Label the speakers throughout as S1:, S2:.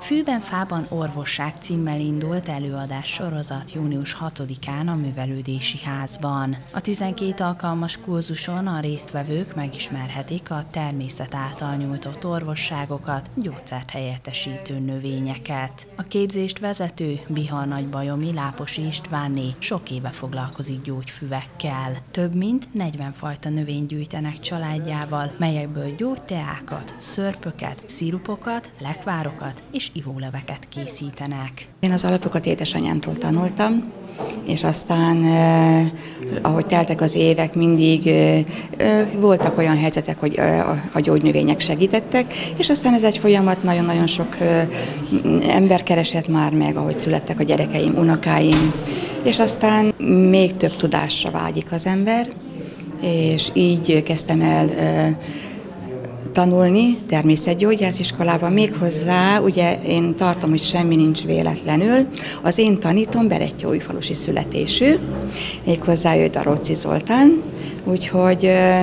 S1: Fűben Fában orvosság címmel indult előadás sorozat június 6-án a Művelődési Házban. A 12 alkalmas kurzuson a résztvevők megismerhetik a természet által nyújtott orvosságokat, gyógyszert helyettesítő növényeket. A képzést vezető Bihar Nagybajomi Láposi Istvánné sok éve foglalkozik gyógyfüvekkel. Több mint 40 fajta növényt gyűjtenek családjával, melyekből gyógyteákat, szörpöket, szirupokat, lekvárokat és ivóleveket készítenek.
S2: Én az alapokat édesanyámtól tanultam, és aztán, ahogy teltek az évek, mindig voltak olyan helyzetek, hogy a gyógynövények segítettek, és aztán ez egy folyamat, nagyon-nagyon sok ember keresett már meg, ahogy születtek a gyerekeim, unokáim, és aztán még több tudásra vágyik az ember, és így kezdtem el tanulni természetgyógyásziskolában, méghozzá, ugye én tartom, hogy semmi nincs véletlenül. Az én tanítom Berettyóújfalusi születésű, méghozzá ő Daróczi Zoltán, úgyhogy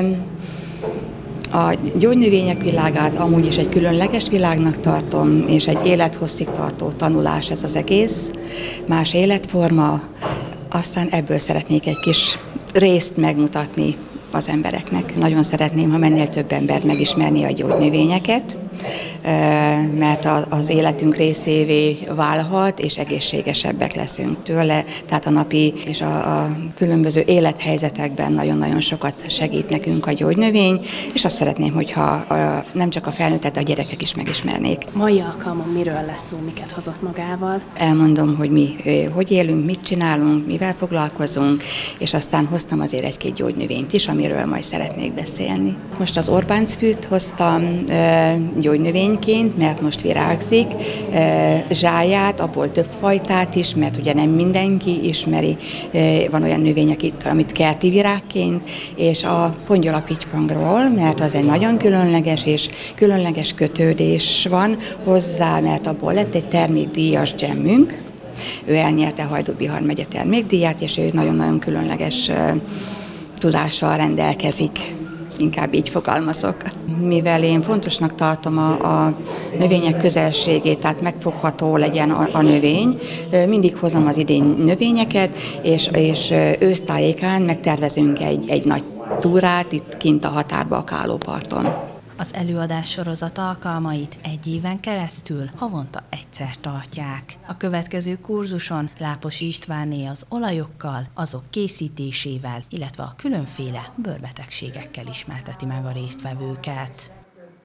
S2: a gyógynövények világát amúgy is egy különleges világnak tartom, és egy élethosszig tartó tanulás ez az egész, más életforma, aztán ebből szeretnék egy kis részt megmutatni az embereknek. Nagyon szeretném, ha minél több ember megismerni a gyógynövényeket, mert az életünk részévé válhat, és egészségesebbek leszünk tőle. Tehát a napi és a különböző élethelyzetekben nagyon-nagyon sokat segít nekünk a gyógynövény, és azt szeretném, hogyha nem csak a felnőttek, de a gyerekek is megismernék.
S3: Mai alkalmon miről lesz szó, miket hozott magával?
S2: Elmondom, hogy mi hogy élünk, mit csinálunk, mivel foglalkozunk, és aztán hoztam azért egy-két gyógynövényt is, amiről majd szeretnék beszélni. Most az Orbáncfűt hoztam gyógynövényként, mert most virágzik, zsáját, abból több fajtát is, mert ugye nem mindenki ismeri, van olyan növény, amit kerti virágként, és a pongyolapittypangról, mert az egy nagyon különleges és különleges kötődés van hozzá, mert abból lett egy termékdíjas dzsemmünk. Ő elnyerte Hajdú-Bihar megye termékdíját, és ő nagyon-nagyon különleges tudással rendelkezik. Inkább így fogalmazok. Mivel én fontosnak tartom a növények közelségét, tehát megfogható legyen a növény, mindig hozom az idény növényeket, és ősztájékán megtervezünk egy nagy túrát itt kint a határba, a Kálóparton.
S1: Az előadás sorozat alkalmait egy éven keresztül havonta egyszer tartják. A következő kurzuson Láposi Istvánné az olajokkal, azok készítésével, illetve a különféle bőrbetegségekkel ismerteti meg a résztvevőket.